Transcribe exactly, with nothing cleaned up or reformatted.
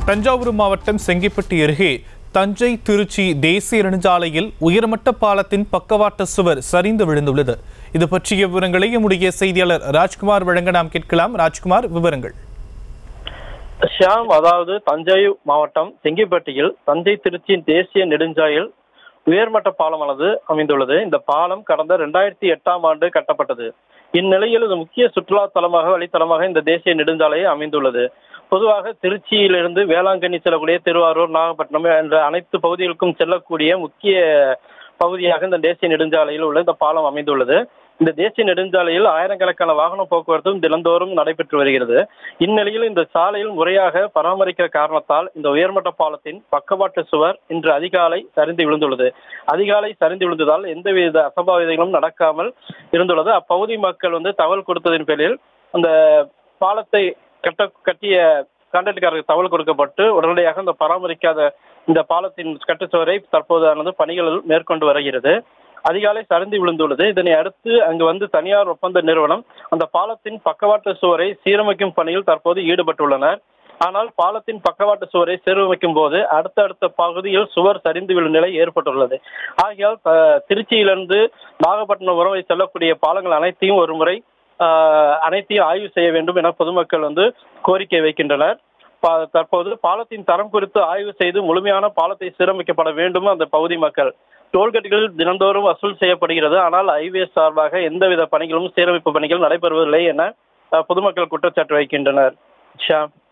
தஞ்சாவூர் மாவட்டம் செங்கிப்பட்டி அருகே தஞ்சை திருச்சி தேசிய நெடுஞ்சாலையில் உயர்மட்ட பாலத்தின் பக்கவாட்டு சுவர் சரிந்து விழுந்துள்ளது. இது பற்றிய விவரங்களை நம்முடைய செய்தியாளர் ராஜ்குமார் வழங்க நாம் கேட்கலாம். ராஜ்குமார், விவரங்கள். ஷியாம், அதாவது தஞ்சை மாவட்டம் செங்கிப்பட்டியில் தஞ்சை திருச்சி தேசிய நெடுஞ்சாலையில் உயர்மட்ட பாலமானது அமைந்துள்ளது. இந்த பாலம் கடந்த இரண்டாயிரத்தி எட்டாம் ஆண்டு கட்டப்பட்டது. இந்நிலையில் இது முக்கிய சுற்றுலா தலமாக வழித்தலமாக இந்த தேசிய நெடுஞ்சாலை அமைந்துள்ளது. பொதுவாக திருச்சியிலிருந்து வேளாங்கண்ணி செல்லக்கூடிய திருவாரூர், நாகப்பட்டினம் என்ற அனைத்து பகுதிகளுக்கும் செல்லக்கூடிய முக்கிய பகுதியாக இந்த தேசிய நெடுஞ்சாலையில் உள்ள இந்த பாலம் அமைந்துள்ளது. இந்த தேசிய நெடுஞ்சாலையில் ஆயிரக்கணக்கான வாகன போக்குவரத்தும் தினந்தோறும் நடைபெற்று வருகிறது. இந்நிலையில் இந்த சாலையில் முறையாக பராமரிக்கிற காரணத்தால் இந்த உயர்மட்ட பாலத்தின் பக்கவாட்டு சுவர் இன்று அதிகாலை சரிந்து விழுந்துள்ளது. அதிகாலை சரிந்து விழுந்ததால் எந்தவித அசம்பாவிதங்களும் நடக்காமல் இருந்துள்ளது. அப்பகுதி மக்கள் வந்து தகவல் கொடுத்ததின் பேரில் அந்த பாலத்தை கட்ட கட்டிய கான்ட்ராக்டருக்கு தகவல் கொடுக்கப்பட்டு உடனடியாக இந்த பராமரிக்காத இந்த பாலத்தின் கட்டுச்சுவரை தற்போது பணிகள் மேற்கொண்டு வருகிறது. அதிகாலை சரிந்து விழுந்துள்ளது. இதனை அடுத்து அங்கு வந்து தனியார் ஒப்பந்த நிறுவனம் அந்த பாலத்தின் பக்கவாட்டு சுவரை சீரமைக்கும் பணியில் தற்போது ஈடுபட்டுள்ளனர். ஆனால் பாலத்தின் பக்கவாட்டு சுவரை சீரமைக்கும் போது அடுத்தடுத்த பகுதியில் சுவர் சரிந்து விழும் நிலை ஏற்பட்டுள்ளது. ஆகையால் திருச்சியிலிருந்து நாகப்பட்டினம் வரை செல்லக்கூடிய பாலங்கள் அனைத்தையும் ஒரு முறை அனைத்தையும் ஆய்வு செய்ய வேண்டும் என பொதுமக்கள் வந்து கோரிக்கை வைக்கின்றனர். தற்போது பாலத்தின் தரம் குறித்து ஆய்வு செய்து முழுமையான பாலத்தை சீரமைக்கப்பட வேண்டும். அந்த பகுதி மக்கள் டோல்கேட்டுகள் தினந்தோறும் வசூல் செய்யப்படுகிறது. ஆனால் ஹைவே சார்பாக எந்தவித பணிகளும் சீரமைப்பு பணிகள் நடைபெறுவதில்லை என பொதுமக்கள் குற்றச்சாட்டு வைக்கின்றனர். ஷாம்.